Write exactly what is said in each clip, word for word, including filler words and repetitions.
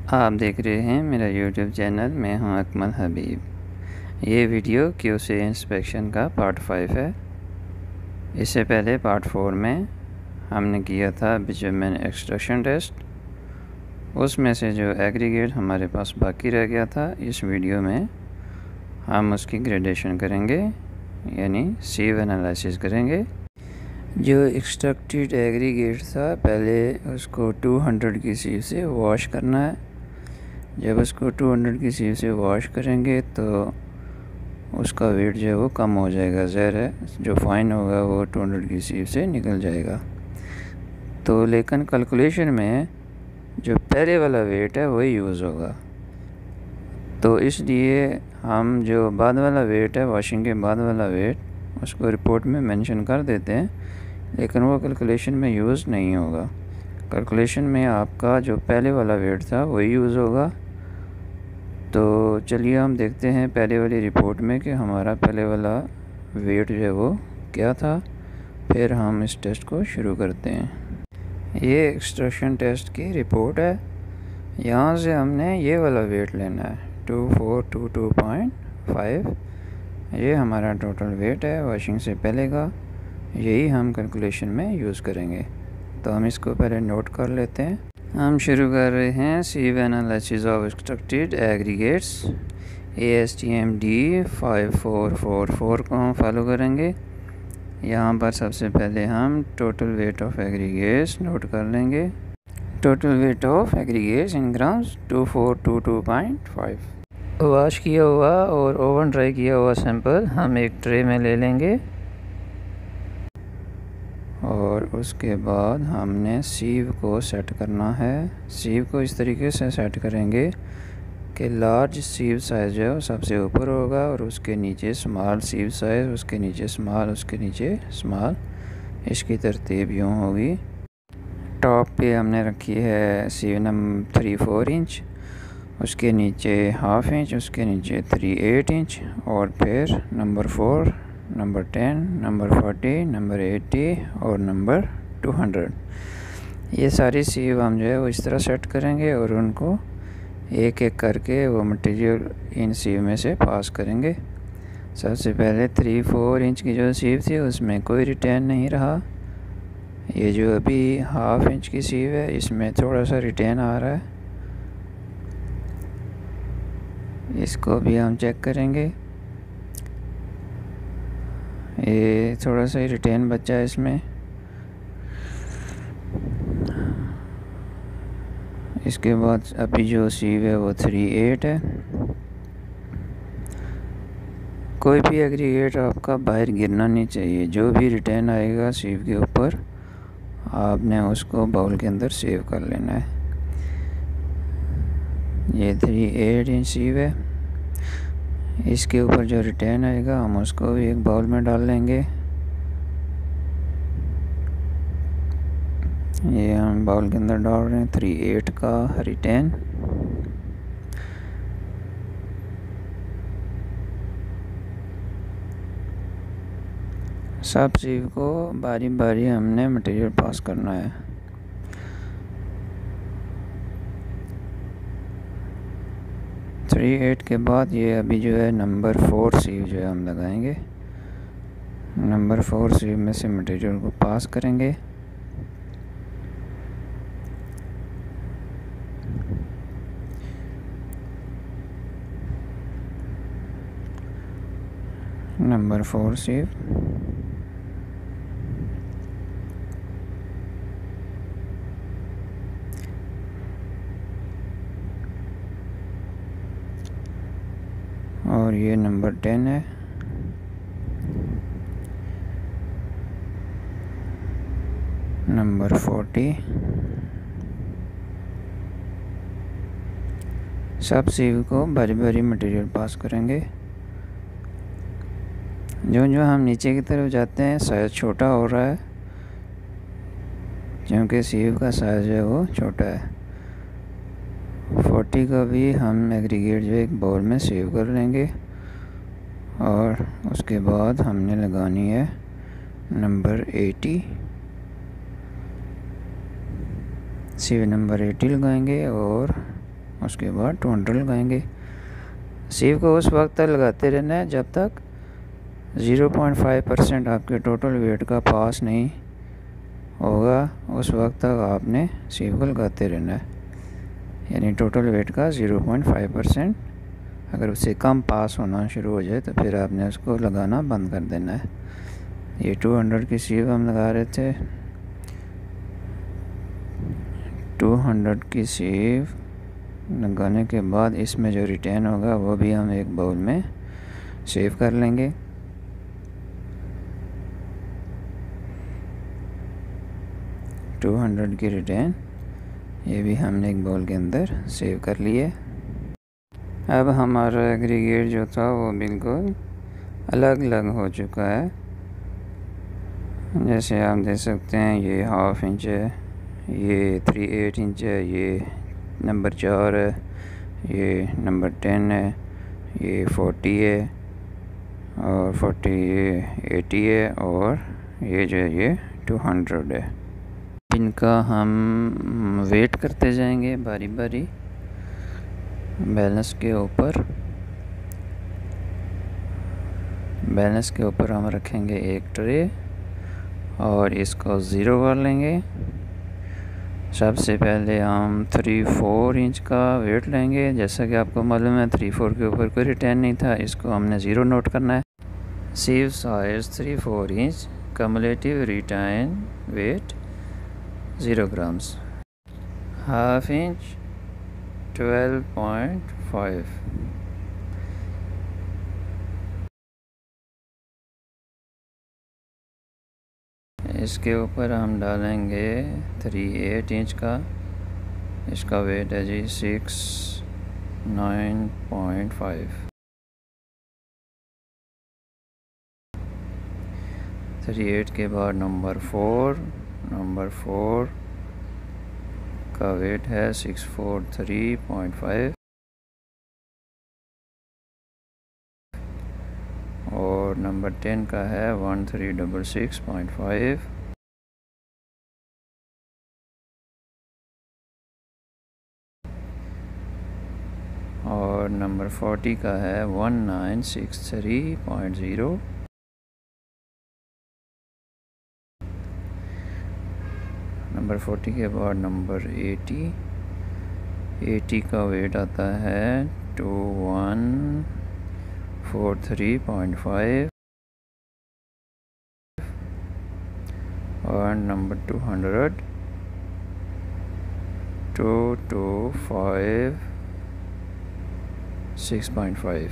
आप देख रहे हैं मेरा यूट्यूब चैनल। मैं हूं अकमल हबीब। ये वीडियो क्यू सी इंस्पेक्शन का पार्ट फाइव है। इससे पहले पार्ट फोर में हमने किया था बिटुमेन एक्सट्रैक्शन टेस्ट। उसमें से जो एग्रीगेट हमारे पास बाकी रह गया था, इस वीडियो में हम उसकी ग्रेडेशन करेंगे, यानी सीव एनालिसिस करेंगे। जो एक्सट्रैक्टेड एग्रीगेट था, पहले उसको टू हंड्रेड की सीव से वॉश करना है। जब उसको टू हंड्रेड की सीव से वॉश करेंगे तो उसका वेट जो है वो कम हो जाएगा। ज़ाहिर है जो फाइन होगा वो टू हंड्रेड की सीव से निकल जाएगा। तो लेकिन कैलकुलेशन में जो पहले वाला वेट है वही यूज़ होगा। तो इसलिए हम जो बाद वाला वेट है, वॉशिंग के बाद वाला वेट, उसको रिपोर्ट में मेंशन कर देते हैं, लेकिन वो कैलकुलेशन में यूज़ नहीं होगा। कैलकुलेशन में आपका जो पहले वाला वेट था वही यूज़ होगा। तो चलिए हम देखते हैं पहले वाली रिपोर्ट में कि हमारा पहले वाला वेट जो है वो क्या था। फिर हम इस टेस्ट को शुरू करते हैं। ये एक्सट्रैक्शन टेस्ट की रिपोर्ट है। यहाँ से हमने ये वाला वेट लेना है, two four two two point five. ये हमारा टोटल वेट है वॉशिंग से पहले का। यही हम कैलकुलेशन में यूज़ करेंगे। तो हम इसको पहले नोट कर लेते हैं। हम शुरू कर रहे हैं sieve analysis of extracted aggregates. A S T M D five four four four को हम फॉलो करेंगे। यहाँ पर सबसे पहले हम total weight of aggregates note कर लेंगे। Total weight of aggregates in grams two four two two point five. Wash किया हुआ और ओवन ड्राई किया हुआ सैंपल हम एक ट्रे में ले लेंगे और उसके बाद हमने सीव को सेट करना है। सीव को इस तरीके से सेट करेंगे कि लार्ज सीव साइज़ जो है सबसे ऊपर होगा और उसके नीचे स्मॉल सीव साइज़, उसके नीचे स्मॉल, उसके नीचे स्मॉल। इसकी तरतीब यूँ होगी। टॉप पे हमने रखी है sieve number three four inch, उसके नीचे हाफ इंच, उसके नीचे थ्री एट इंच, और फिर number four, number ten, number forty, number eighty और नंबर टू हंड्रेड। ये सारी सीव हम जो है वो इस तरह सेट करेंगे और उनको एक एक करके वो मटेरियल इन सीव में से पास करेंगे। सबसे पहले थ्री फोर इंच की जो सीव थी उसमें कोई रिटेन नहीं रहा। ये जो अभी हाफ इंच की सीव है इसमें थोड़ा सा रिटेन आ रहा है। इसको भी हम चेक करेंगे। ये थोड़ा सा ही रिटेन बचा है इसमें। इसके बाद अभी जो सीव है वो थ्री एट है। कोई भी एग्रीगेट आपका बाहर गिरना नहीं चाहिए। जो भी रिटेन आएगा सीव के ऊपर आपने उसको बाउल के अंदर सेव कर लेना है। ये थ्री एट इंच सीव है। इसके ऊपर जो रिटेन आएगा हम उसको भी एक बाउल में डाल लेंगे। ये हम बाउल के अंदर डाल रहे हैं थ्री एट का रिटेन। सब सीव को बारी बारी हमने मटेरियल पास करना है। थ्री एट के बाद ये अभी जो है नंबर फोर सीव जो है हम लगाएंगे। नंबर फोर सीव में से मटेरियल को पास करेंगे। नंबर फोर सीव और ये नंबर टेन है। Number forty. सब सीव को बारी बारी मटेरियल पास करेंगे। जो जो हम नीचे की तरफ जाते हैं साइज़ छोटा हो रहा है, क्योंकि सीव का साइज़ है वो छोटा है। फोर्टी का भी हम एग्रीगेट जो एक बाउल में सेव कर लेंगे और उसके बाद हमने लगानी है number eighty. Sieve number eighty लगाएंगे और उसके बाद टू हंड्रेड लगाएंगे। सीव को उस वक्त तक लगाते रहना है जब तक ज़ीरो पॉइंट फाइव परसेंट आपके टोटल वेट का पास नहीं होगा, उस वक्त तक आपने सीव को लगाते रहना है। यानी टोटल वेट का ज़ीरो पॉइंट फाइव परसेंट अगर उससे कम पास होना शुरू हो जाए तो फिर आपने उसको लगाना बंद कर देना है। ये टू हंड्रेड की सीव हम लगा रहे थे। टू हंड्रेड की सीव लगाने के बाद इसमें जो रिटर्न होगा वो भी हम एक बाउल में सेव कर लेंगे। टू हंड्रेड की रिटर्न ये भी हमने एक बाउल के अंदर सेव कर लिए। अब हमारा एग्रीगेट जो था वो बिल्कुल अलग अलग हो चुका है। जैसे आप देख सकते हैं ये हाफ इंच है, ये थ्री एट इंच है, ये नंबर चार है, ये नंबर टेन है, ये फोर्टी है और फोर्टी ये एटी है और ये जो है ये टू हंड्रेड है। इनका हम वेट करते जाएंगे बारी बारी बैलेंस के ऊपर। बैलेंस के ऊपर हम रखेंगे एक ट्रे और इसको ज़ीरो कर लेंगे। सबसे पहले हम थ्री फोर इंच का वेट लेंगे। जैसा कि आपको मालूम है थ्री फोर के ऊपर कोई रिटर्न नहीं था, इसको हमने ज़ीरो नोट करना है। Sieve size three four inch, cumulative return weight zero grams. Half inch twelve point five. इसके ऊपर हम डालेंगे थ्री एट इंच का, इसका वेट है जी six nine point five. Three eight के बाद नंबर फोर, नंबर फोर का वेट है six four three point five और नंबर टेन का है one three double six point five. और नंबर फोर्टी का है one nine six three point zero. Number forty के बाद नंबर एटी, एटी का वेट आता है two one four three point five और number two hundred two to five six point five.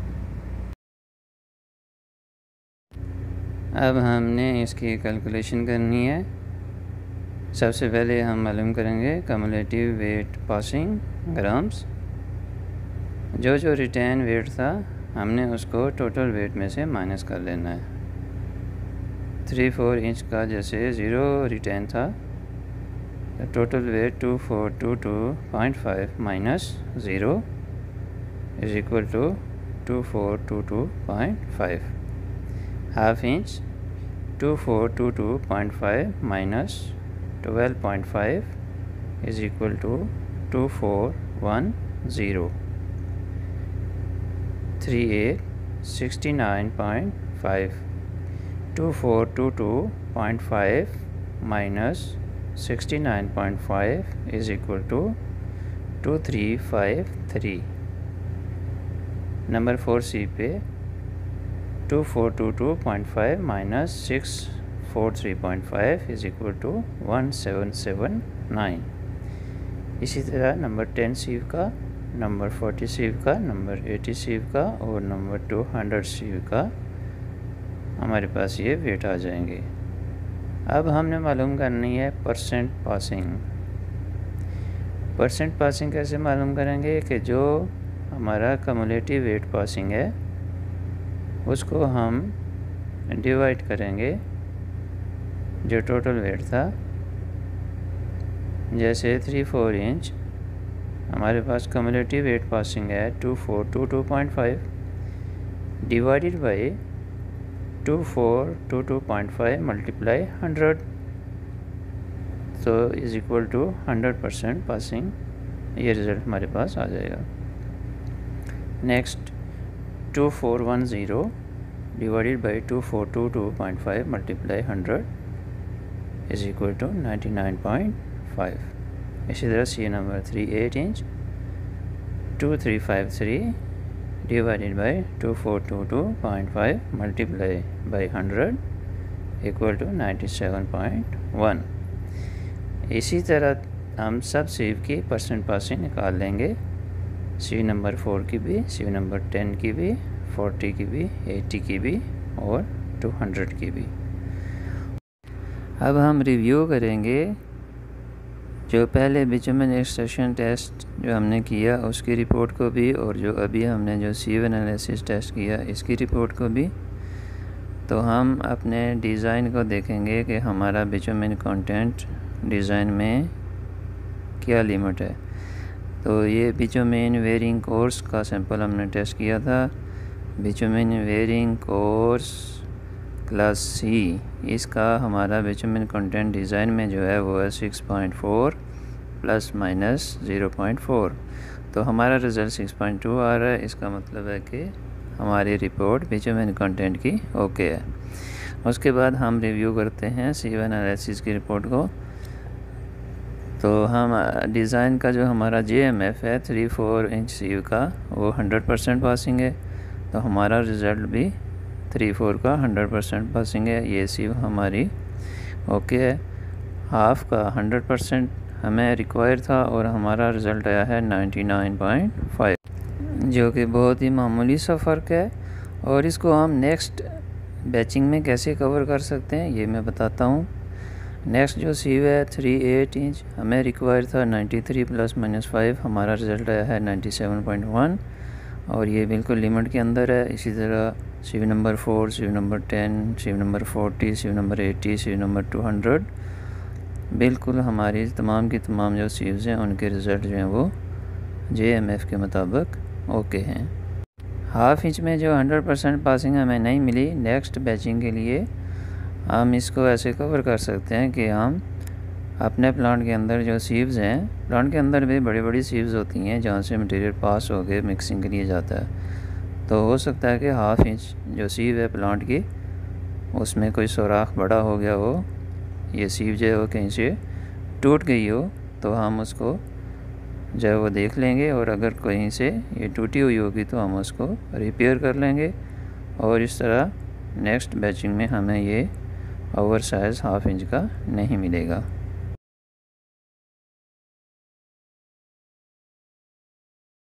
अब हमने इसकी कैलकुलेशन करनी है। सबसे पहले हम मालूम करेंगे कम्युलेटिव वेट पासिंग ग्राम्स। जो जो रिटर्न वेट था हमने उसको टोटल वेट में से माइनस कर लेना है। थ्री फोर इंच का जैसे ज़ीरो रिटर्न था तो total weight two four two two point five minus zero is equal to two four two two point five. Half inch two four two two point five minus twelve point five is equal to two four one zero. Three eight sixty nine point five, two four two two point five minus sixty nine point five is equal to two three five three. Number four sieve पे to four two two point five minus six four three point five is equal to one seven seven nine. इसी तरह number ten सीव का, number forty सीव का, number eighty सीव का और number two hundred सीव का हमारे पास ये वेट आ जाएंगे। अब हमने मालूम करनी है परसेंट पासिंग। परसेंट पासिंग कैसे मालूम करेंगे कि जो हमारा कम्युलेटिव वेट पासिंग है उसको हम डिवाइड करेंगे जो टोटल वेट था। जैसे थ्री फोर इंच हमारे पास कम्युलेटिव वेट पासिंग है two four two two point five divided by two four two two point five multiply hundred, तो is equal to hundred percent passing ये result हमारे पास आ जाएगा। Next two four one zero divided by two four two two point five multiply hundred is equal to ninety nine point five. इसी तरह sieve number three eight inch two three five three divided by two four two two point five multiply by hundred equal to ninety seven point one. इसी तरह हम सब सीव की percent passing निकाल लेंगे, सी number four की भी, सी नंबर टेन की भी, फोर्टी की भी, एटी की भी और टू हंड्रेड की भी। अब हम रिव्यू करेंगे जो पहले बिचुमेन एक्सट्रैक्शन टेस्ट जो हमने किया उसकी रिपोर्ट को भी, और जो अभी हमने जो सीव एनालिसिस टेस्ट किया इसकी रिपोर्ट को भी। तो हम अपने डिज़ाइन को देखेंगे कि हमारा बिचुमेन कंटेंट डिज़ाइन में क्या लिमिट है। तो ये बिचुमेन वेयरिंग कोर्स का सैंपल हमने टेस्ट किया था। Bitumen wearing course class C, इसका हमारा बिचुमेन कंटेंट डिज़ाइन में जो है वो है six point four plus minus zero point four. तो हमारा रिज़ल्ट सिक्स पॉइंट टू आ रहा है। इसका मतलब है कि हमारी रिपोर्ट बिचुमेन कंटेंट की ओके है। उसके बाद हम रिव्यू करते हैं सीव एनालिसिस की रिपोर्ट को। तो हम डिज़ाइन का जो हमारा जे एम एफ है थ्री फोर इंच सीव का वो हंड्रेड परसेंट पासिंग है। तो हमारा रिज़ल्ट भी थ्री फोर का हंड्रेड परसेंट पासिंग है। ये सीव हमारी ओके है। हाफ का हंड्रेड परसेंट हमें रिक्वायर था और हमारा रिज़ल्ट आया है नाइन्टी नाइन पॉइंट फाइव, जो कि बहुत ही मामूली सा फ़र्क है। और इसको हम नेक्स्ट बैचिंग में कैसे कवर कर सकते हैं ये मैं बताता हूँ। नेक्स्ट जो सीव है थ्री एट इंच हमें रिक्वायर था ninety three plus minus five, हमारा रिज़ल्ट आया है नाइन्टी सेवन पॉइंट वन और ये बिल्कुल लिमिट के अंदर है। इसी तरह sieve number four, sieve number ten, sieve number forty, sieve number eighty, sieve number two hundred, बिल्कुल हमारी तमाम की तमाम जो सीव्स हैं उनके रिज़ल्ट जो हैं वो जे एम एफ के मुताबिक ओके हैं। हाफ इंच में जो हंड्रेड परसेंट पासिंग हमें नहीं मिली, नेक्स्ट बैचिंग के लिए हम इसको ऐसे कवर कर सकते हैं कि हम अपने प्लांट के अंदर जो सीव्स हैं, प्लांट के अंदर भी बड़ी बड़ी सीव्स होती हैं जहाँ से मटेरियल पास हो के मिक्सिंग के लिए जाता है। तो हो सकता है कि हाफ इंच जो सीव है प्लांट की उसमें कोई सुराख बड़ा हो गया हो, ये सीव जो है वो कहीं से टूट गई हो, तो हम उसको जो है वो देख लेंगे और अगर कहीं से ये टूटी हुई होगी तो हम उसको रिपेयर कर लेंगे। और इस तरह नेक्स्ट बैचिंग में हमें ये ओवर साइज़ हाफ इंच का नहीं मिलेगा।